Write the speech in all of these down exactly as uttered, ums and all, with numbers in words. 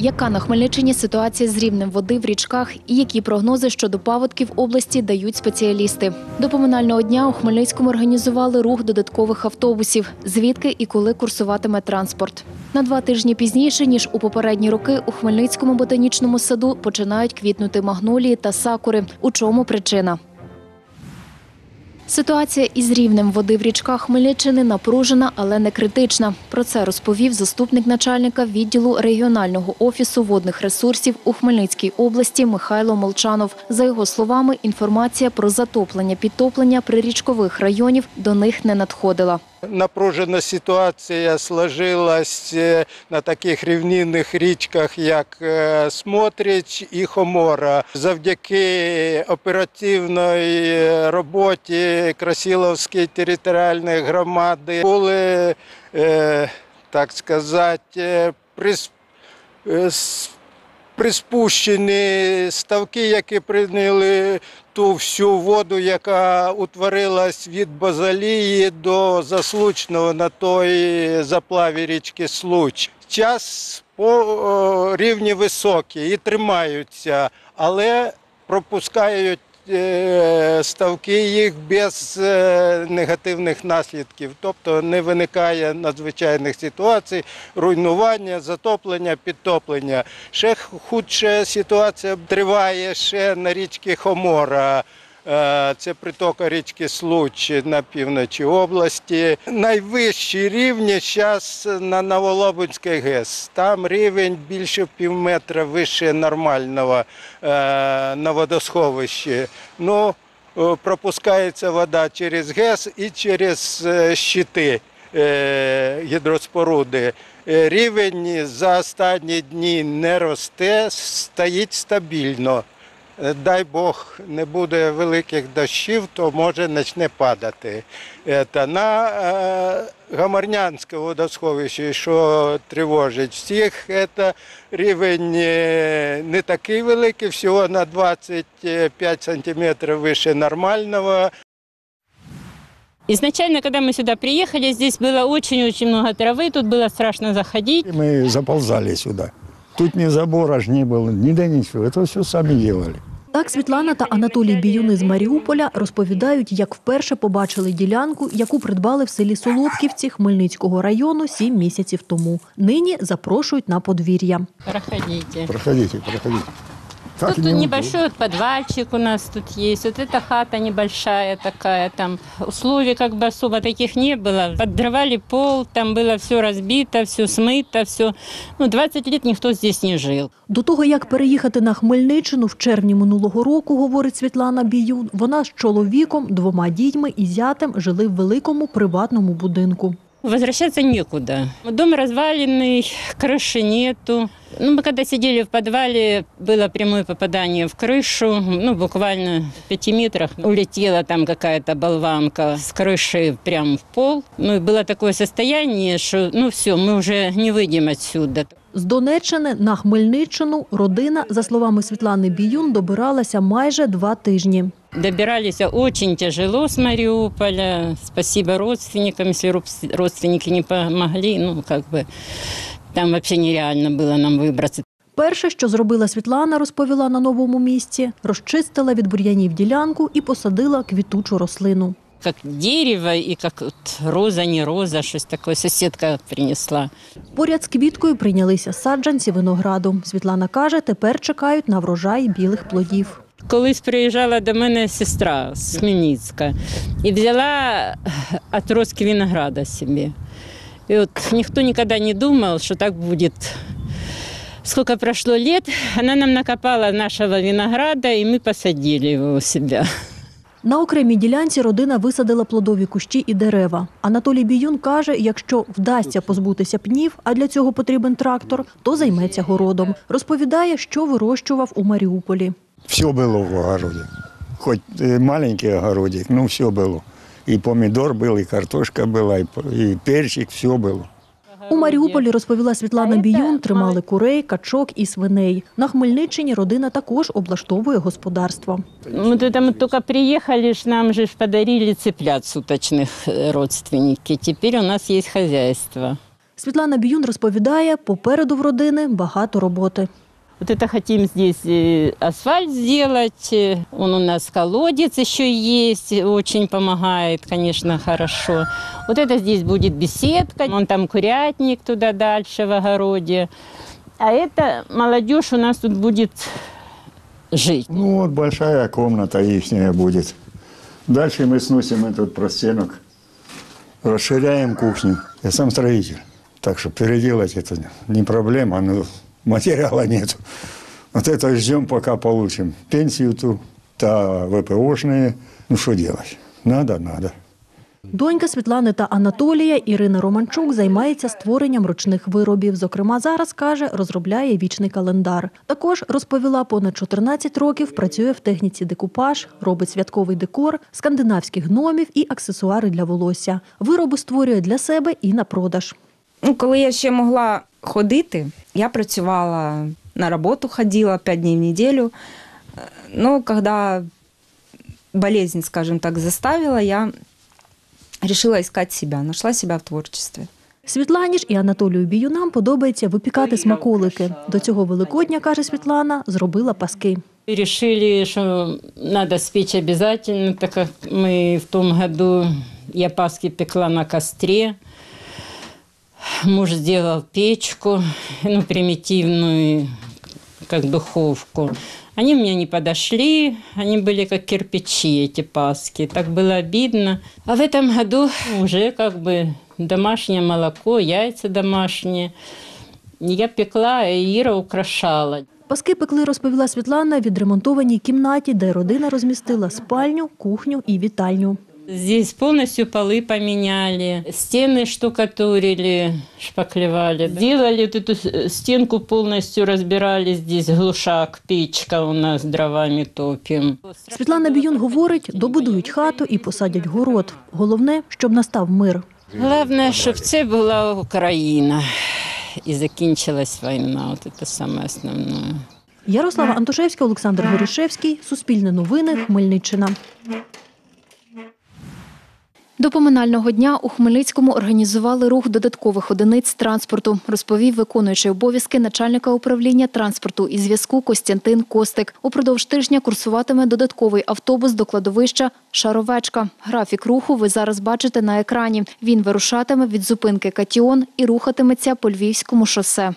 Яка на Хмельниччині ситуація з рівнем води в річках і які прогнози щодо паводків області дають спеціалісти? До поминального дня у Хмельницькому організували рух додаткових автобусів, звідки і коли курсуватиме транспорт. На два тижні пізніше, ніж у попередні роки, у Хмельницькому ботанічному саду починають квітнути магнолії та сакури. У чому причина? Ситуація із рівнем води в річках Хмельниччини напружена, але не критична. Про це розповів заступник начальника відділу регіонального офісу водних ресурсів у Хмельницькій області Михайло Молчанов. За його словами, інформація про затоплення-підтоплення прирічкових районів до них не надходила. Напружена ситуація сложилась на таких рівнинних річках, як Смотрич і Хомора. Завдяки оперативної роботі Красиловської територіальної громади були, так сказати, приспущені ставки, які прийняли ту всю воду, яка утворилась від Базалії до Заслучного на той заплаві річки Случ. Час по рівні високий і тримаються, але пропускають ставки їх без негативних наслідків. Тобто не виникає надзвичайних ситуацій, руйнування, затоплення, підтоплення. Ще худша ситуація триває ще на річці Хомора. Це притока річки Случ на півночі області. Найвищі рівні зараз на Новолобинській ГЕС. Там рівень більше пів метра вище нормального на водосховищі. Ну, пропускається вода через ГЕС і через щити гідроспоруди. Рівень за останні дні не росте, стоїть стабільно. Дай Бог, не буде великих дощів, то може почне падати. На Гамарнянське водосховище, що тривожить всіх, це рівень не такий великий, всього на двадцять п'ять сантиметров выше нормального. Изначально, когда мы сюда приехали, здесь было очень-очень много травы, тут было страшно заходить. Мы заползали сюда. Тут ни забора ж не было, ніде нічого, це все самі делали. Так Світлана та Анатолій Біюни з Маріуполя розповідають, як вперше побачили ділянку, яку придбали в селі Солодківці Хмельницького району сім місяців тому. Нині запрошують на подвір'я. Проходите. Проходите, проходите. Тут, тут небольшой вот подвальчик у нас тут есть. Вот эта хата небольшая такая. Там условий как бы особо таких не было. Поддрывали пол, там было все разбито, все смыто, все. Ну, двадцять лет ніхто здесь не жив. До того, як переїхати на Хмельниччину в червні минулого року, говорить Світлана Біюн, вона з чоловіком, двома дітьми і зятем жили в великому приватному будинку. Возвращаться некуда. Дом разваленный, крыши нету. Ну, мы когда сидели в подвале, было прямое попадание в крышу. Ну, буквально в пяти метрах улетела там какая-то болванка с крыши прямо в пол. Ну, и было такое состояние, что, ну, все, мы уже не выйдем отсюда. З Донеччини на Хмельниччину родина, за словами Світлани Біюн, добиралася майже два тижні. Добирались очень тяжело с Мариуполя. Спасибо родственникам, если родственники не помогли, ну, как бы, там вообще нереально было нам выбраться. Перше, що зробила Світлана, розповіла на новому місці, розчистила від бур'янів ділянку і посадила квітучу рослину. Как дерево і як роза, не роза, щось таке сусідка принесла. Поряд з квіткою прийнялися саджанці винограду. Світлана каже, тепер чекають на врожай білих плодів. Колись приїжджала до мене сестра з Хмельницька і взяла отростки винограда собі. І от ніхто ніколи не думав, що так буде. Сколько пройшло лет, вона нам накопала нашого винограда, і ми посадили його у себе. На окремій ділянці родина висадила плодові кущі і дерева. Анатолій Біюн каже, якщо вдасться позбутися пнів, а для цього потрібен трактор, то займеться городом. Розповідає, що вирощував у Маріуполі. Все було в огороді. Хоч маленький огородик, ну все було. І помідор був, і картошка була, і перчик, все було. У Маріуполі, розповіла Світлана Біюн, тримали курей, качок і свиней. На Хмельниччині родина також облаштовує господарство. Мы туда мы только приехали, ж нам же ж подарили цыплят суточных родственники. Теперь у нас есть хозяйство. Світлана Біюн розповідає, попереду в родини багато роботи. Вот это хотим здесь э, асфальт сделать. Э, Он у нас колодец еще есть, очень помогает, конечно, хорошо. Вот это здесь будет беседка, вон там курятник туда дальше в огороде. А это молодежь у нас тут будет жить. Ну вот большая комната ихняя будет. Дальше мы сносим этот простенок, расширяем кухню. Я сам строитель, так что переделать это не проблема, но материала нет. Вот это ждем, пока получим пенсию ту, та ВПОшные. Ну что делать? Надо, надо. Донька Світлани та Анатолія Ірина Романчук займається створенням ручних виробів. Зокрема, зараз, каже, розробляє вічний календар. Також, розповіла, понад чотирнадцять років працює в техніці декупаж, робить святковий декор, скандинавських гномів і аксесуари для волосся. Вироби створює для себе і на продаж. Ну, коли я ще могла ходити, я працювала на роботу, ходила п'ять днів в неділю. Но когда болезнь, скажем так, заставила, я решила искать себя, нашла себя в творчестве. Світлані ж і Анатолію Біюнам подобається випікати смаколики. До цього Великодня, каже Світлана, зробила паски. И решили, что надо спечь обязательно, так как мы в том году, я паски пекла на костре. Муж сделал печку, ну, примитивную, как духовку. Они мне не подошли, они были как кирпичи, эти паски. Так было обидно. А в этом году уже как бы домашнее молоко, яйца домашние. Я пекла, и Ира украшала. Паски пекли, розповіла Світлана, в відремонтованій кімнаті, де родина розмістила спальню, кухню і вітальню. Здесь полностью полы поменяли, стены штукатурили, шпаклевали. Сделали вот эту стенку, полностью разбирали, здесь глушак, печка у нас, дровами топим. Світлана Біюн говорить, добудують хату і посадять город. Головне, щоб настав мир. Головне, щоб це була Україна і закінчилась війна. От це саме основне. Ярослава Антошевська, Олександр Горішевський, Суспільне новини, Хмельниччина. До поминального дня у Хмельницькому організували рух додаткових одиниць транспорту, розповів виконуючий обов'язки начальника управління транспорту і зв'язку Костянтин Костик. Упродовж тижня курсуватиме додатковий автобус до кладовища «Шаровечка». Графік руху ви зараз бачите на екрані. Він вирушатиме від зупинки «Катіон» і рухатиметься по Львівському шосе.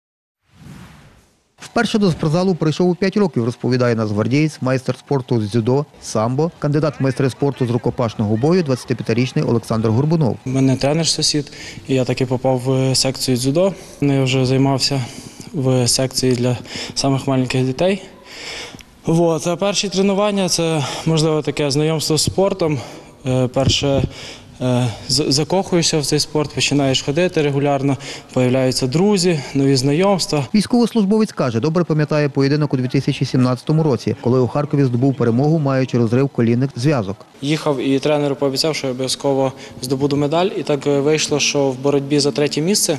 Вперше до спортзалу прийшов у п'ять років, розповідає нацгвардієць, майстер спорту з дзюдо, самбо, кандидат в майстри спорту з рукопашного бою, двадцятип'ятирічний Олександр Горбунов. У мене тренер-сусід, і я таки попав в секцію дзюдо. Я вже займався в секції для самих маленьких дітей. Вот. А перші тренування – це, можливо, таке знайомство з спортом. Перше, закохуєшся в цей спорт, починаєш ходити регулярно, появляються друзі, нові знайомства. Військовослужбовець каже, добре пам'ятає поєдинок у дві тисячі сімнадцятому році, коли у Харкові здобув перемогу, маючи розрив колінних зв'язок. Їхав і тренеру пообіцяв, що я обов'язково здобуду медаль. І так вийшло, що в боротьбі за третє місце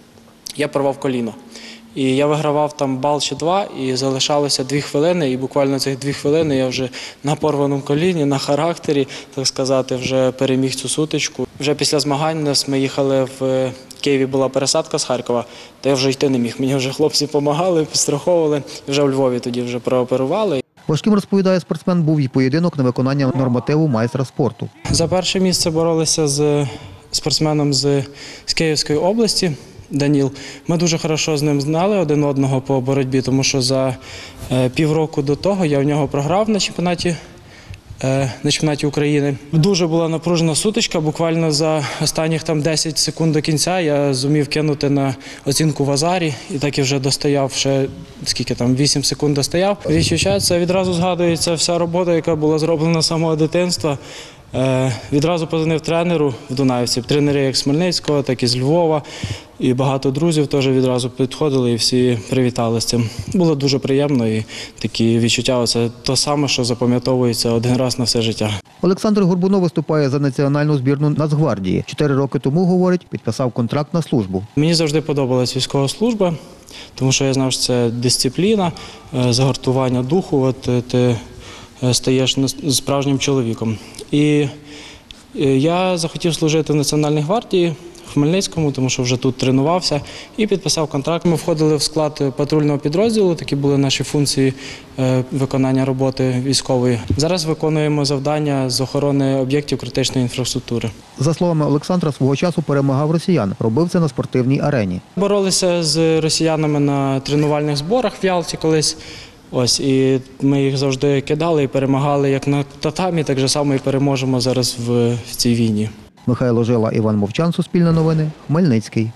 я порвав коліно. І я вигравав там бал чи два, і залишалося дві хвилини, і буквально цих дві хвилини я вже на порваному коліні, на характері, так сказати, вже переміг цю сутичку. Вже після змагань ми їхали в Києві, була пересадка з Харкова, та я вже йти не міг. Мені вже хлопці допомагали, підстраховували, і вже у Львові тоді вже прооперували. Важким, розповідає спортсмен, був і поєдинок на виконання нормативу майстра спорту. За перше місце боролися з спортсменом з, з Київської області. Даніл. Ми дуже хорошо з ним знали один одного по боротьбі, тому що за е, півроку до того я в нього програв на чемпіонаті, е, на чемпіонаті України. Дуже була напружена сутичка, буквально за останніх там десять секунд до кінця я зумів кинути на оцінку в азарі і так і вже достояв, ще скільки там, вісім секунд достояв. Відчуття, це відразу згадується вся робота, яка була зроблена з самого дитинства. Е, відразу подзвонив тренеру в Дунаївці, тренери як з Хмельницького, так і з Львова. І багато друзів теж відразу підходили і всі привітали з цим. Було дуже приємно і такі відчуття, це те саме, що запам'ятовується один раз на все життя. Олександр Горбунов виступає за національну збірну Нацгвардії. Чотири роки тому, говорить, підписав контракт на службу. Мені завжди подобалась військова служба, тому що я знав, що це дисципліна, загартування духу, от ти стаєш справжнім чоловіком. І я захотів служити в Національній гвардії, Хмельницькому, тому що вже тут тренувався, і підписав контракт. Ми входили в склад патрульного підрозділу, такі були наші функції виконання роботи військової. Зараз виконуємо завдання з охорони об'єктів критичної інфраструктури. За словами Олександра, свого часу перемагав росіян. Робив це на спортивній арені. Боролися з росіянами на тренувальних зборах в Ялті колись. Ось, і ми їх завжди кидали і перемагали як на татамі, так же само і переможемо зараз в, в цій війні. Михайло Жила, Іван Мовчан, Суспільне новини, Хмельницький.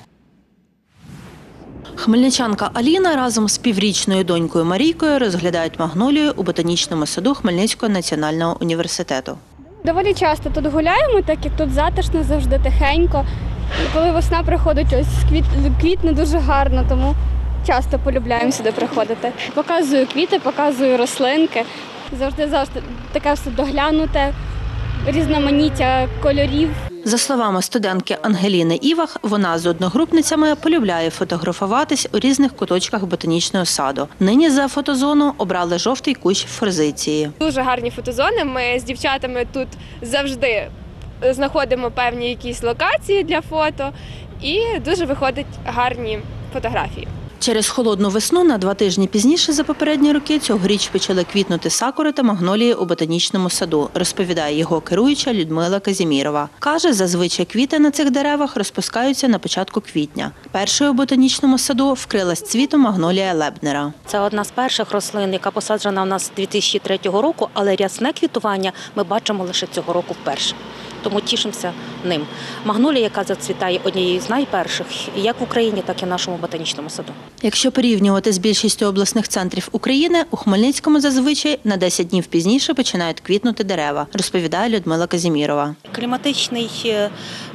Хмельничанка Аліна разом з піврічною донькою Марійкою розглядають магнолію у ботанічному саду Хмельницького національного університету. Доволі часто тут гуляємо, так як тут затишно, завжди тихенько. Коли весна приходить, ось квіт, квітне дуже гарно, тому часто полюбляємо сюди приходити. Показую квіти, показую рослинки. Завжди завжди таке все доглянуте, різноманіття кольорів. За словами студентки Ангеліни Івах, вона з одногрупницями полюбляє фотографуватись у різних куточках ботанічного саду. Нині за фотозону обрали жовтий кущ форзиції. Дуже гарні фотозони. Ми з дівчатами тут завжди знаходимо певні якісь локації для фото і дуже виходять гарні фотографії. Через холодну весну на два тижні пізніше за попередні роки цьогоріч почали квітнути сакури та магнолії у ботанічному саду, розповідає його керуюча Людмила Казімірова. Каже, зазвичай квіти на цих деревах розпускаються на початку квітня. Першою у ботанічному саду вкрилась цвітом магнолія Лебнера. Це одна з перших рослин, яка посаджена у нас дві тисячі третього року, але рясне квітування ми бачимо лише цього року вперше. Тому тішимося ним. Магнолія, яка зацвітає однією з найперших, як в Україні, так і в нашому ботанічному саду. Якщо порівнювати з більшістю обласних центрів України, у Хмельницькому зазвичай на десять днів пізніше починають квітнути дерева, розповідає Людмила Казімірова. Кліматичний е,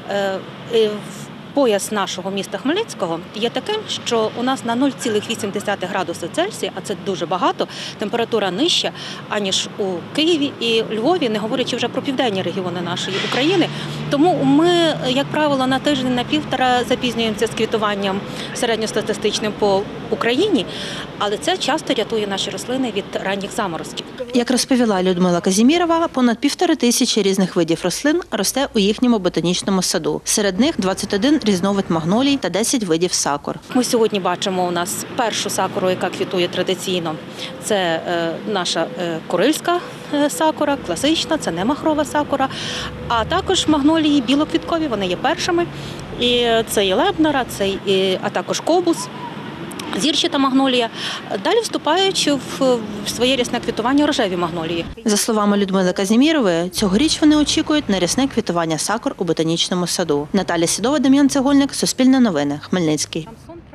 е, пояс нашого міста Хмельницького є таким, що у нас на нуль цілих вісім десятих градуса Цельсія, а це дуже багато, температура нижча, аніж у Києві і Львові, не говорячи вже про південні регіони нашої України. Тому ми, як правило, на тиждень, на півтора запізнюємося з квітуванням середньостатистичним по Україні, але це часто рятує наші рослини від ранніх заморозків. Як розповіла Людмила Казімірова, понад півтори тисячі різних видів рослин росте у їхньому ботанічному саду. Серед них двадцять один різновид магнолій та десять видів сакур. Ми сьогодні бачимо у нас першу сакуру, яка квітує традиційно. Це е, наша е, курильська е, сакура, класична, це не махрова сакура. А також магнолії білоквіткові, вони є першими. І це і Лебнера, це і, а також кобус. Зірчата магнолія. Далі вступаючи в своє рясне квітування рожеві магнолії. За словами Людмили Казімірової, цьогоріч вони очікують на рясне квітування сакур у ботанічному саду. Наталя Сідова, Дем'ян Цегольник, Суспільне новини, Хмельницький.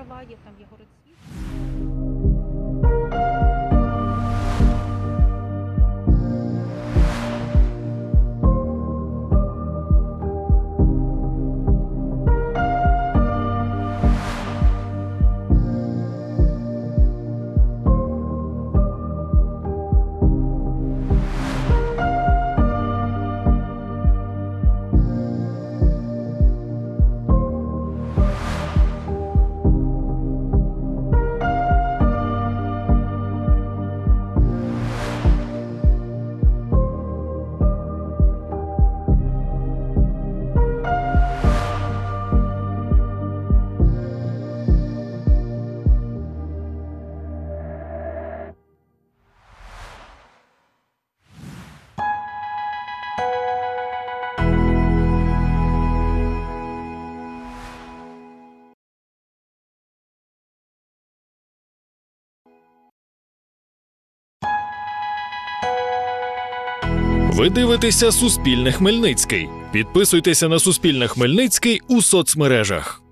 Ви дивитеся Суспільне Хмельницький. Підписуйтеся на Суспільне Хмельницький у соцмережах.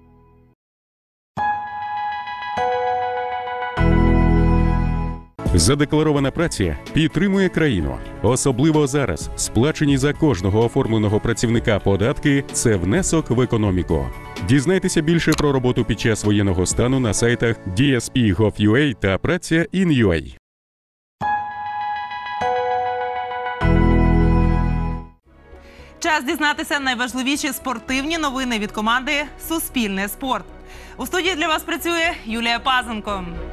Задекларована праця підтримує країну. Особливо зараз. Сплачені за кожного оформленого працівника податки – це внесок в економіку. Дізнайтеся більше про роботу під час воєнного стану на сайтах ді ес пі точка гов точка ю а та праця точка ін точка ю а. Час дізнатися найважливіші спортивні новини від команди «Суспільне спорт». У студії для вас працює Юлія Пазенко.